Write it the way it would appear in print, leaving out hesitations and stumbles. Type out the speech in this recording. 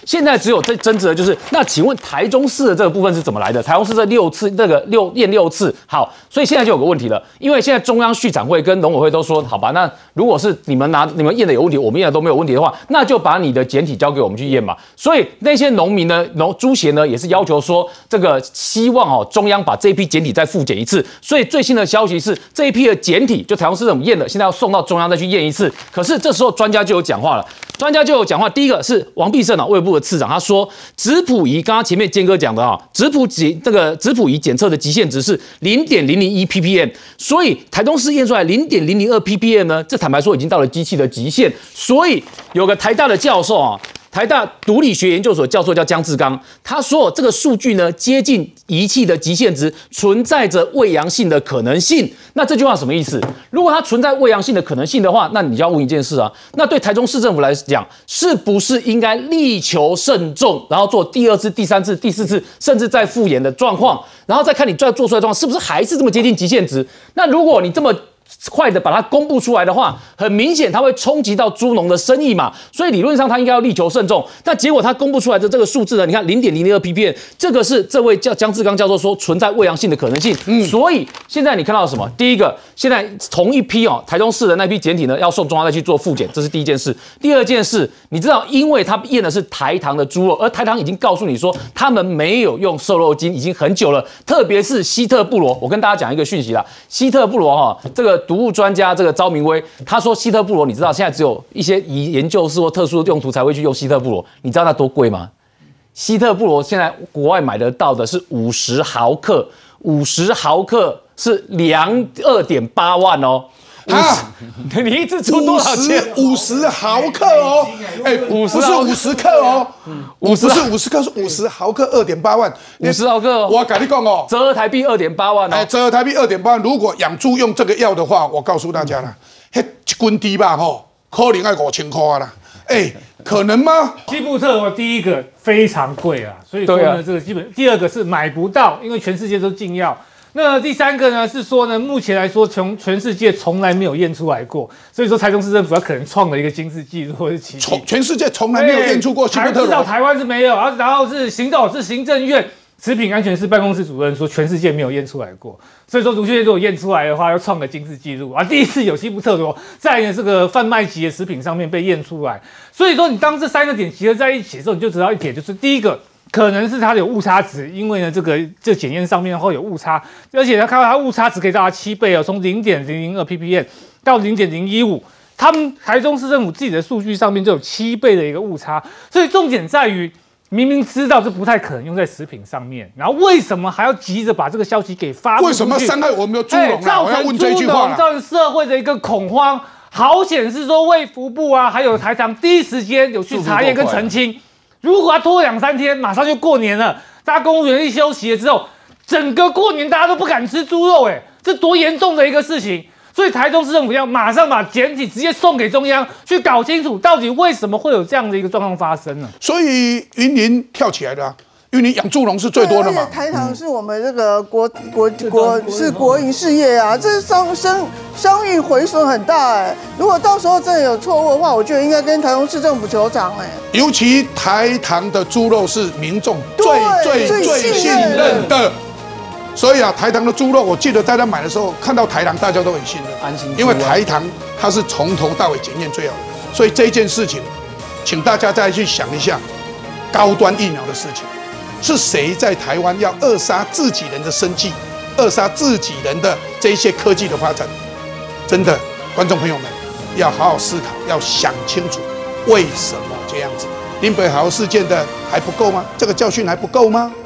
现在只有在争执的就是，那请问台中市的这个部分是怎么来的？台中市这6次验6次，好，所以现在就有个问题了，因为现在中央畜产会跟农委会都说，好吧，那如果是你们验的有问题，我们验的都没有问题的话，那就把你的检体交给我们去验嘛。所以那些农民呢，猪协呢也是要求说，这个希望中央把这一批检体再复检一次。所以最新的消息是，这一批的检体就台中市政府验了，现在要送到中央再去验一次。可是这时候专家就有讲话了。第一个是王必胜卫生部的次长，他说质谱仪，刚刚前面坚哥讲的质谱仪检测的极限值是0.001 ppm， 所以台中市验出来0.002 ppm 呢，这坦白说已经到了机器的极限。所以有个台大的教授台大毒理学研究所教授叫江志刚，他说这个数据呢接近仪器的极限值，存在着未阳性的可能性。那这句话什么意思？如果它存在未阳性的可能性的话，那你就要问一件事那对台中市政府来讲，是不是应该力求慎重，然后做第2次、第3次、第4次，甚至再复研的状况，然后再看你做出来的状况是不是还是这么接近极限值？那如果你这么快的把它公布出来的话，很明显它会冲击到猪农的生意嘛，所以理论上它应该要力求慎重。但结果它公布出来的这个数字呢，你看0.002 ppm， 这个是这位江志刚教授说存在未阳性的可能性。所以现在你看到什么？第一个，现在同一批台中市的那批检体呢，要送中央再去做复检，这是第一件事。第二件事，你知道，因为他验的是台糖的猪肉，而台糖已经告诉你说他们没有用瘦肉精已经很久了，特别是希特布罗。我跟大家讲一个讯息啦，希特布罗这个毒物专家这个昭明威，他说希特布罗，你知道现在只有一些研究室或特殊用途才会去用希特布罗，你知道它多贵吗？希特布罗现在国外买得到的是50毫克，50毫克是2.8万哦。你一次出多少钱 ？50毫克哦，不是50克哦，不是50克，是50毫克2.8万 ，50毫克， 我跟你讲哦， 折合台币2.8万哦， 折合台币2.8万。如果养猪用这个药的话，我告诉大家了，一斤猪吧可能要5000块啦，可能吗？ 西布特第一个非常贵所以说呢，这个基本，第二个是买不到，因为全世界都禁药。那第三个呢是说呢，目前来说，全世界从来没有验出来过，所以说台中市政府可能创了一个金氏纪录或者奇迹。 全世界从来没有验出过西布特至少台湾是没有，然后是行政院食品安全室办公室主任说，全世界没有验出来过，所以说卢秀燕如果验出来的话，要创个金氏纪录第一次有西布特罗在这个贩卖级的食品上面被验出来，所以说你当这3个点结合在一起的时候，你就知道一点，就是第一个。可能是它有误差值，因为呢，这检验上面会有误差，而且他看到它误差值可以到达7倍从0.002 ppm 到0.015，他们台中市政府自己的数据上面就有7倍的一个误差，所以重点在于明明知道这不太可能用在食品上面，然后为什么还要急着把这个消息给发布出去？ 为什么伤害我们的猪农造成猪农，造成社会的一个恐慌。好险是说卫福部还有台糖第一时间有去查验跟澄清。如果他拖2-3天，马上就过年了，大家公务员一休息了之后，整个过年大家都不敢吃猪肉，这多严重的一个事情！所以台中市政府要马上把检体直接送给中央，去搞清楚到底为什么会有这样的一个状况发生呢？ 所以云林跳起来的因为你养猪农是最多的嘛。 台糖是我们这个国营事业这商誉毁损很大如果到时候真的有错误的话，我觉得应该跟台中市政府求偿尤其台糖的猪肉是民众最信任的，所以台糖的猪肉，我记得大家买的时候看到台糖，大家都很信任， 安心， 因为台糖它是从头到尾检验最好的，所以这一件事情，请大家再去想一下，高端疫苗的事情。是谁在台湾要扼杀自己人的生计，扼杀自己人的这一些科技的发展？真的，观众朋友们要好好思考，要想清楚为什么这样子。林北豪事件的还不够吗？这个教训还不够吗？